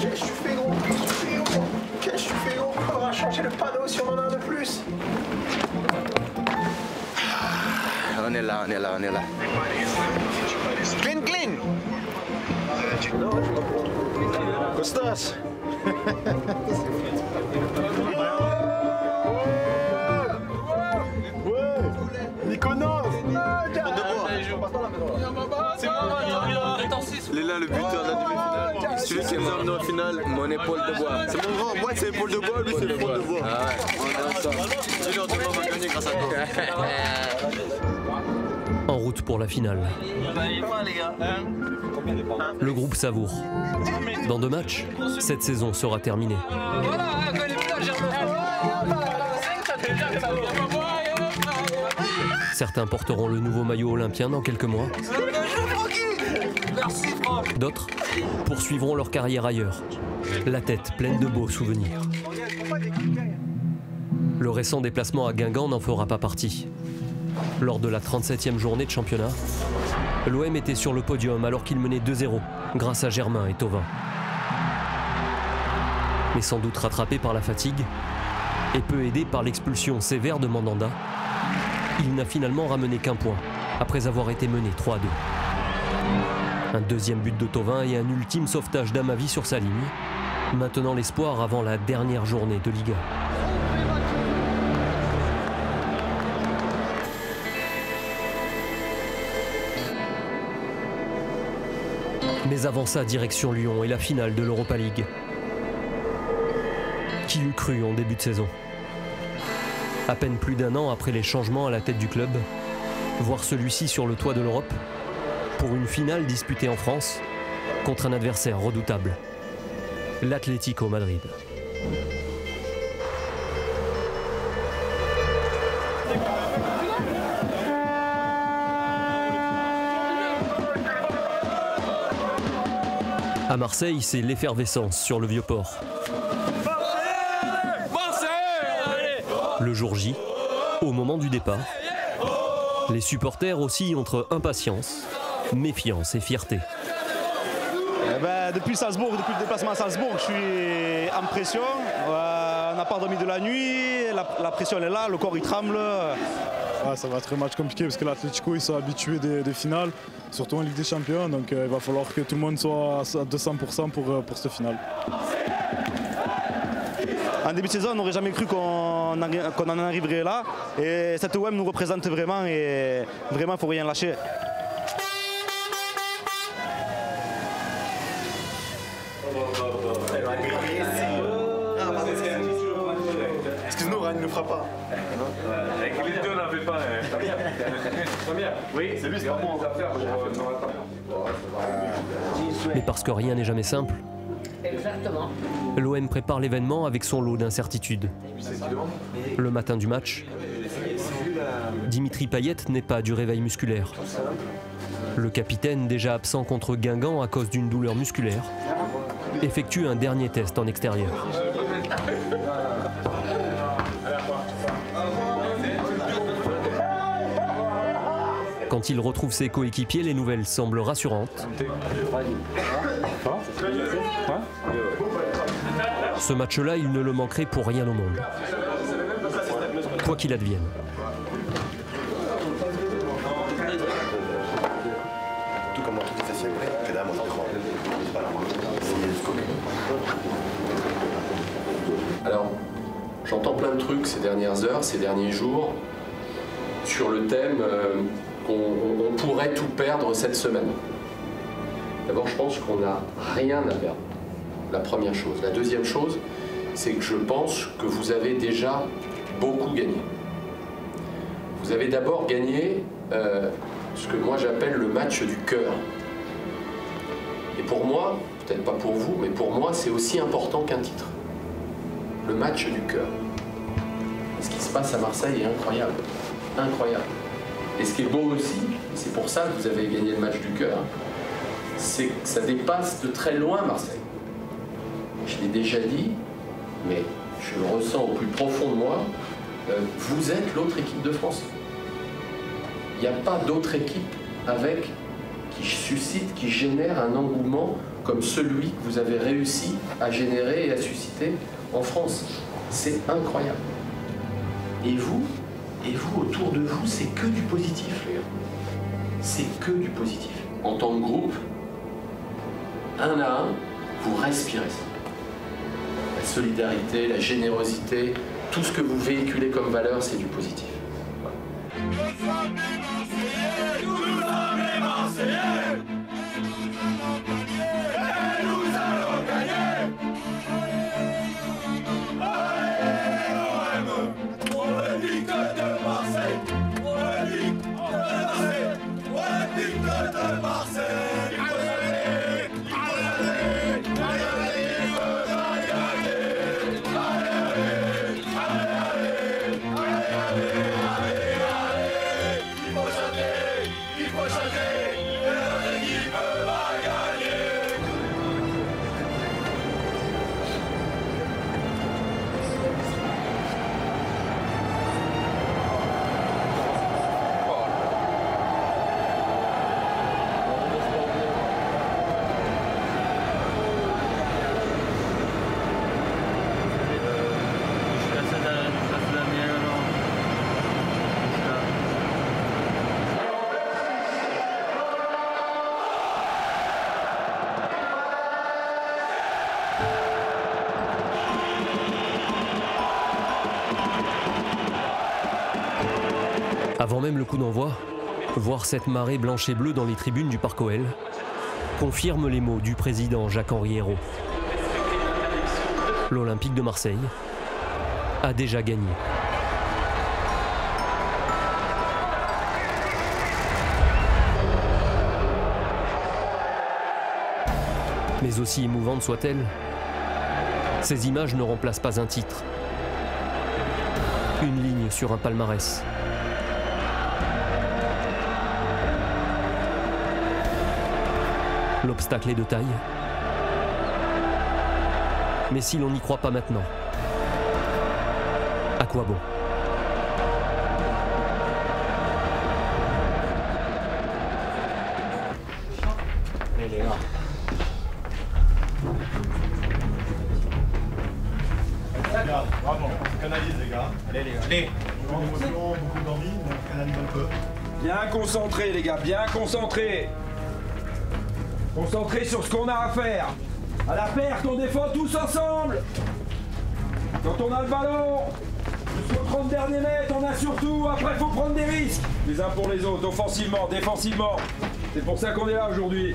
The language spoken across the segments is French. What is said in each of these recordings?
Qu'est-ce que tu fais, gros? Qu'est-ce que tu fais, gros? On va changer le panneau si on en a un de plus. On est là. Clean. Costas. Mykonos. Il est là le buteur de la demi-finale. Celui qui nous a emmené en finale, mon épaule de bois. C'est mon grand, moi c'est l'épaule de bois, lui c'est l'épaule de bois. Ah ouais, on est ensemble. Celui de bois va gagner grâce à toi. En route pour la finale. Le groupe savoure. Dans 2 matchs, cette saison sera terminée. Certains porteront le nouveau maillot olympien dans quelques mois. D'autres poursuivront leur carrière ailleurs, la tête pleine de beaux souvenirs. Le récent déplacement à Guingamp n'en fera pas partie. Lors de la 37e journée de championnat, l'OM était sur le podium alors qu'il menait 2-0 grâce à Germain et Thauvin. Mais sans doute rattrapé par la fatigue et peu aidé par l'expulsion sévère de Mandanda, il n'a finalement ramené qu'un point après avoir été mené 3-2. Un deuxième but de Thauvin et un ultime sauvetage d'Amavi sur sa ligne, maintenant l'espoir avant la dernière journée de Liga. Mais avant ça, direction Lyon et la finale de l'Europa League. Qui l'eût cru en début de saison? À peine plus d'1 an après les changements à la tête du club, voir celui-ci sur le toit de l'Europe pour une finale disputée en France contre un adversaire redoutable, l'Atlético Madrid. À Marseille, c'est l'effervescence sur le Vieux-Port. Le jour J, au moment du départ, les supporters oscillent entre impatience, méfiance et fierté. Depuis Salzbourg, depuis le déplacement à Salzbourg, je suis en pression. On n'a pas dormi de la nuit, la pression elle est là, le corps il tremble. Ah, ça va être un match compliqué parce que l'Atlético ils sont habitués des finales, surtout en Ligue des Champions, donc il va falloir que tout le monde soit à 200% pour cette finale. En début de saison, on n'aurait jamais cru qu'on en arriverait là. Et cette OM nous représente vraiment et vraiment il ne faut rien lâcher. Excuse-nous, Ryan ne le fera pas. Avec les deux, on n'en fait pas. Oui, c'est lui, c'est pas moi. Mais parce que rien n'est jamais simple, l'OM prépare l'événement avec son lot d'incertitudes. Le matin du match, Dimitri Payet n'est pas du réveil musculaire. Le capitaine, déjà absent contre Guingamp à cause d'une douleur musculaire, effectue un dernier test en extérieur. Quand il retrouve ses coéquipiers, les nouvelles semblent rassurantes. Ce match-là, il ne le manquerait pour rien au monde. Quoi qu'il advienne. Alors, j'entends plein de trucs ces dernières heures, ces derniers jours, sur le thème qu'on pourrait tout perdre cette semaine. D'abord, je pense qu'on n'a rien à perdre. La première chose. La deuxième chose, c'est que je pense que vous avez déjà beaucoup gagné. Vous avez d'abord gagné ce que moi j'appelle le match du cœur. Et pour moi, peut-être pas pour vous, mais pour moi, c'est aussi important qu'un titre. Le match du cœur. Et ce qui se passe à Marseille est incroyable. Incroyable. Et ce qui est beau aussi, c'est pour ça que vous avez gagné le match du cœur, c'est que ça dépasse de très loin Marseille. Je l'ai déjà dit, mais je le ressens au plus profond de moi, vous êtes l'autre équipe de France. Il n'y a pas d'autre équipe qui suscite, qui génère un engouement comme celui que vous avez réussi à générer et à susciter en France. C'est incroyable. Et vous, autour de vous, c'est que du positif, les gars. C'est que du positif. En tant que groupe, un à un, vous respirez ça. La solidarité, la générosité, tout ce que vous véhiculez comme valeur, c'est du positif. Avant même le coup d'envoi, voir cette marée blanche et bleue dans les tribunes du Parc OL confirme les mots du président Jacques-Henri Hérault. L'Olympique de Marseille a déjà gagné. Mais aussi émouvantes soient-elles, ces images ne remplacent pas un titre, une ligne sur un palmarès. L'obstacle est de taille. Mais si l'on n'y croit pas maintenant, à quoi bon ? Allez les gars. Vraiment, on canalise les gars. Allez les gars. Allez. Beaucoup d'émotion, beaucoup d'envie, mais on canalise un peu. Bien concentré les gars, bien concentré. Concentré sur ce qu'on a à faire. À la perte, on défend tous ensemble. Quand on a le ballon, jusqu'aux 30 derniers mètres, on a surtout, après il faut prendre des risques. Les uns pour les autres, offensivement, défensivement. C'est pour ça qu'on est là aujourd'hui.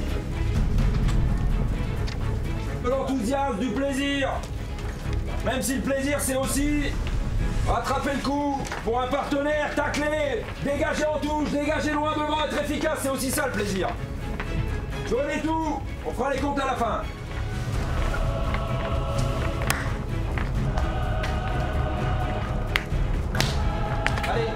De l'enthousiasme, du plaisir. Même si le plaisir c'est aussi rattraper le coup pour un partenaire, tacler, dégager en touche, dégager loin devant, être efficace, c'est aussi ça le plaisir. Donnez tout, on fera les comptes à la fin. Allez.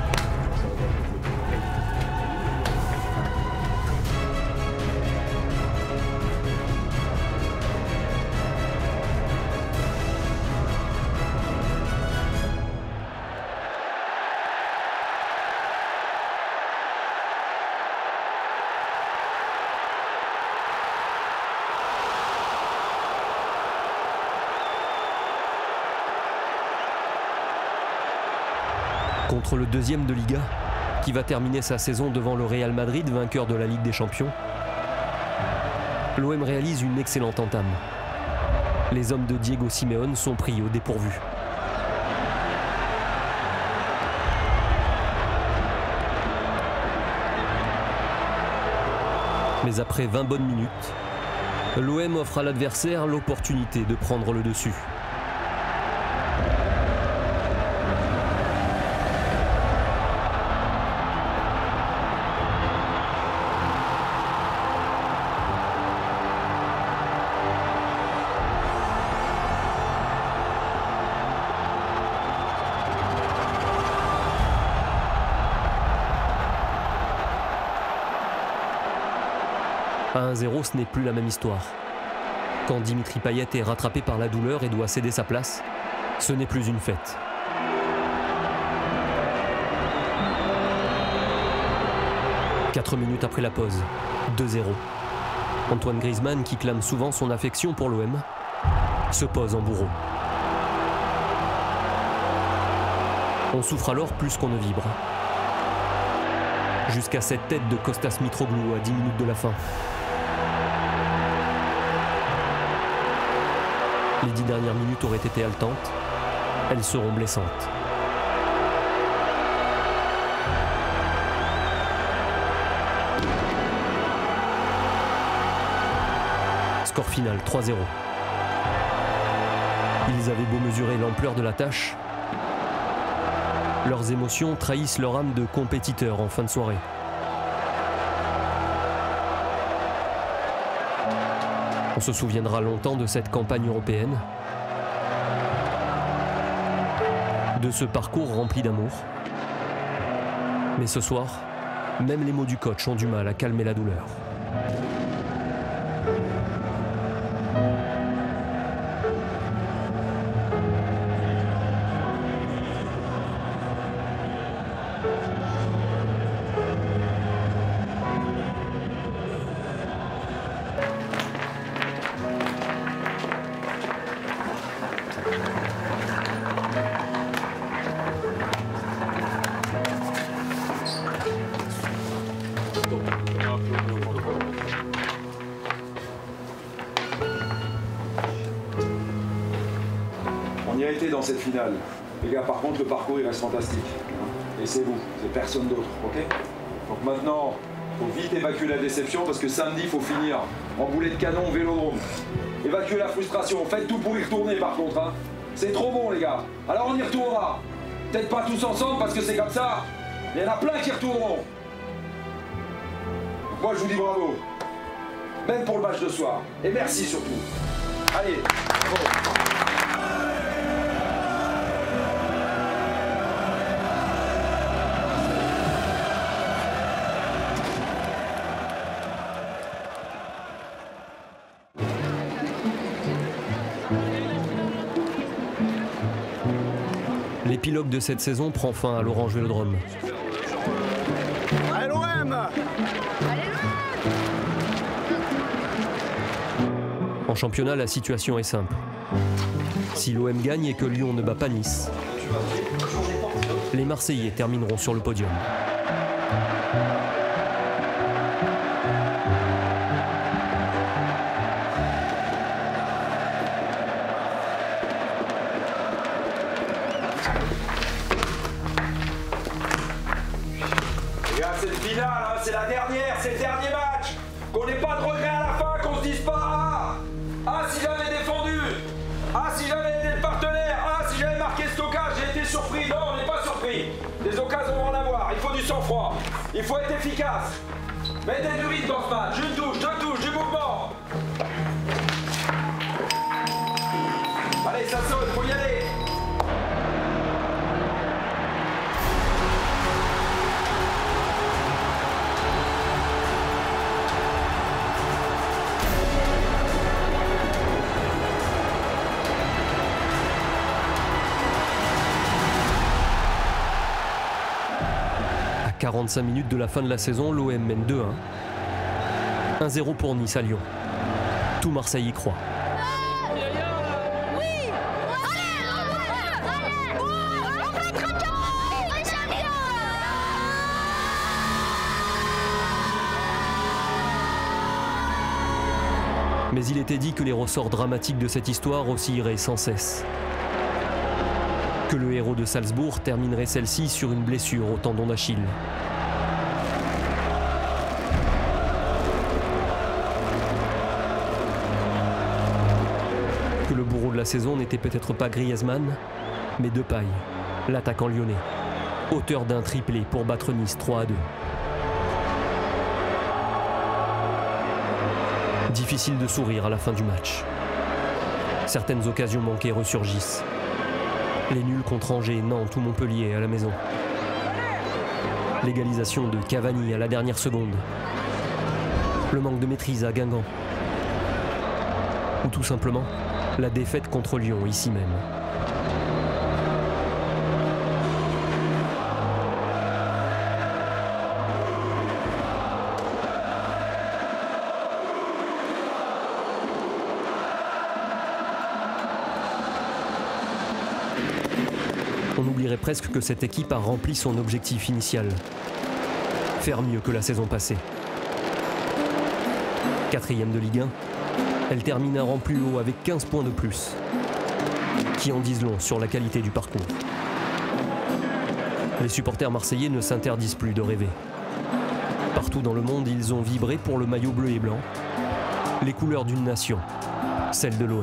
Contre le deuxième de Liga, qui va terminer sa saison devant le Real Madrid, vainqueur de la Ligue des Champions, l'OM réalise une excellente entame. Les hommes de Diego Simeone sont pris au dépourvu. Mais après 20 bonnes minutes, l'OM offre à l'adversaire l'opportunité de prendre le dessus. À 1-0, ce n'est plus la même histoire. Quand Dimitri Payet est rattrapé par la douleur et doit céder sa place, ce n'est plus une fête. 4 minutes après la pause, 2-0. Antoine Griezmann, qui clame souvent son affection pour l'OM, se pose en bourreau. On souffre alors plus qu'on ne vibre. Jusqu'à cette tête de Kostas Mitroglou à 10 minutes de la fin. Les 10 dernières minutes auraient été haletantes, elles seront blessantes. Score final 3-0. Ils avaient beau mesurer l'ampleur de la tâche, leurs émotions trahissent leur âme de compétiteur en fin de soirée. On se souviendra longtemps de cette campagne européenne, de ce parcours rempli d'amour. Mais ce soir, même les mots du coach ont du mal à calmer la douleur. On y a été dans cette finale. Les gars, par contre, le parcours, il reste fantastique. Et c'est vous, c'est personne d'autre, ok? Donc maintenant, il faut vite évacuer la déception parce que samedi, il faut finir en boulet de canon au Vélodrome. Évacuer la frustration, faites tout pour y retourner par contre. Hein. C'est trop bon, les gars. Alors on y retournera. Peut-être pas tous ensemble parce que c'est comme ça. Il y en a plein qui retourneront. Donc moi, je vous dis bravo. Même pour le match de soir. Et merci surtout. Allez, bravo. L'épilogue de cette saison prend fin à l'Orange Vélodrome. Allez l'OM! En championnat, la situation est simple. Si l'OM gagne et que Lyon ne bat pas Nice, les Marseillais termineront sur le podium. C'est le final, hein, c'est la dernière, c'est le dernier match. Qu'on n'ait pas de regrets à la fin, qu'on se dise pas ah si j'avais défendu, ah si j'avais aidé le partenaire, ah si j'avais marqué ce stockage, j'ai été surpris. Non, on n'est pas surpris. Des occasions vont en avoir, il faut du sang-froid, il faut être efficace. Mettez du rythme dans ce match, une touche, deux touches, du mouvement. Allez, ça saute, faut y aller. À 45 minutes de la fin de la saison, l'OM mène 2-1. 1-0 pour Nice à Lyon. Tout Marseille y croit. Mais il était dit que les ressorts dramatiques de cette histoire oscilleraient sans cesse. Que le héros de Salzbourg terminerait celle-ci sur une blessure au tendon d'Achille. Que le bourreau de la saison n'était peut-être pas Griezmann, mais Depay, l'attaquant lyonnais, auteur d'un triplé pour battre Nice 3-2. Difficile de sourire à la fin du match. Certaines occasions manquées ressurgissent. Les nuls contre Angers, Nantes ou Montpellier à la maison. L'égalisation de Cavani à la dernière seconde. Le manque de maîtrise à Guingamp. Ou tout simplement, la défaite contre Lyon ici même. dirait presque que cette équipe a rempli son objectif initial. Faire mieux que la saison passée. 4e de Ligue 1, elle termine un rang plus haut avec 15 points de plus, qui en disent long sur la qualité du parcours. Les supporters marseillais ne s'interdisent plus de rêver. Partout dans le monde, ils ont vibré pour le maillot bleu et blanc, les couleurs d'une nation, celle de l'OM.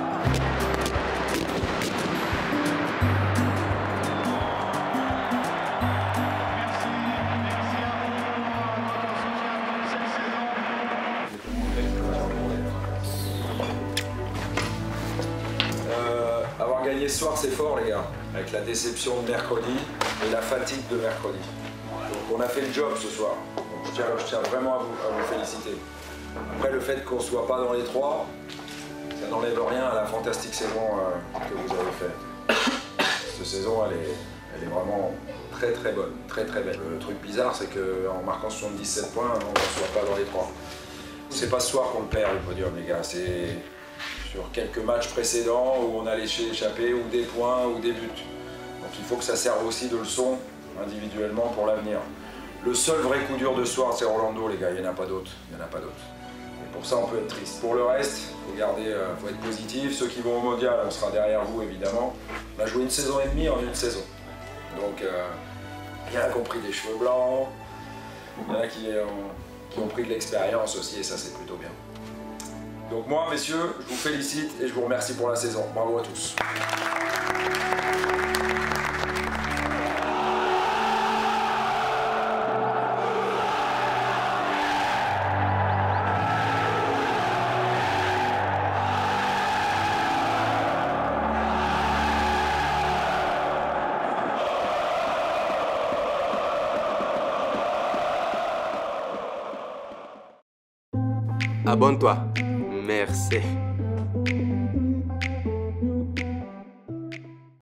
Avoir gagné ce soir, c'est fort, les gars, avec la déception de mercredi et la fatigue de mercredi. Donc on a fait le job ce soir. Donc, je tiens vraiment à vous féliciter. Après, le fait qu'on ne soit pas dans les 3, ça n'enlève rien à la fantastique saison que vous avez faite. Cette saison, elle est vraiment très très bonne, très très belle. Le truc bizarre, c'est qu'en marquant 77 points, on ne soit pas dans les 3. C'est pas ce soir qu'on le perd, le podium, les gars. C'est sur quelques matchs précédents où on a laissé échapper ou des points ou des buts. Donc il faut que ça serve aussi de leçon individuellement pour l'avenir. Le seul vrai coup dur de ce soir, c'est Orlando, les gars. Il n'y en a pas d'autre. Il n'y en a pas d'autre. Et pour ça, on peut être triste. Pour le reste, il faut être positif. Ceux qui vont au mondial, on sera derrière vous, évidemment. On a joué une saison et demie en une saison. Donc, il y en a qui ont pris des cheveux blancs. Il y en a qui ont pris de l'expérience aussi, et ça, c'est plutôt bien. Donc moi, messieurs, je vous félicite et je vous remercie pour la saison. Bravo à tous. Abonne-toi. Merci.